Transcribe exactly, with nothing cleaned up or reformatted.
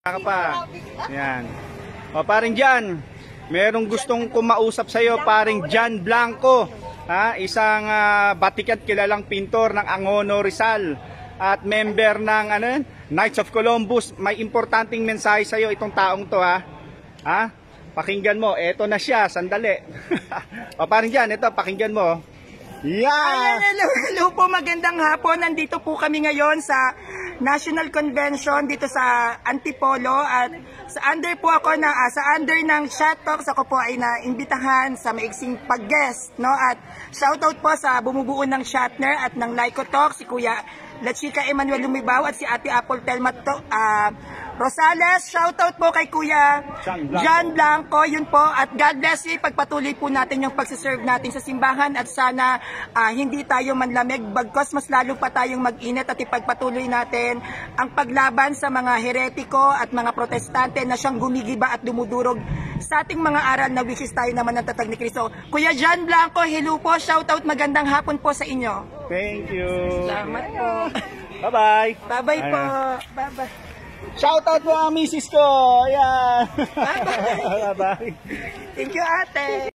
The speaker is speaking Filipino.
ka pa. Yan. O paring Jan, merong gustong kumausap sa iyo, paring Jan Blanco. Ha, isang uh, batikat kilalang pintor ng Angono Rizal at member ng ano, Knights of Columbus. May importanteng mensahe sa iyo itong taong to, ha. Ha? Pakinggan mo. Eto na siya, sandali. O paring Jan, ito pakinggan mo. Yeah. Ayan, hello, hello po, magandang hapon. Nandito po kami ngayon sa National Convention dito sa Antipolo at sa under po ako na uh, sa under ng Chat Talks ako po ay naimbitahan sa maiksing pag-guest, no? At shoutout po sa bumubuo ng Shatner at ng Lyco Talk, si Kuya La Chica Emmanuel Lumibaw at si Ate Apple Telma uh, Rosales. Shoutout po kay Kuya John Blanco, yun po, at God bless you. Pagpatuloy po natin yung pagsiserve natin sa simbahan at sana uh, hindi tayo manlamig bagkos mas lalo pa tayong mag-init at ipagpatuloy natin ang paglaban sa mga heretiko at mga protestante na siyang gumigiba at dumudurog sa ating mga aral na which is tayo naman ng tatag ni Cristo. Kuya John Blanco, hello po, shoutout, magandang hapon po sa inyo. Thank you. Salamat po. Bye-bye. Bye-bye po. Bye-bye. Shoutout po ang misis ko. Ayan. Bye-bye. Bye-bye. Thank you, ate.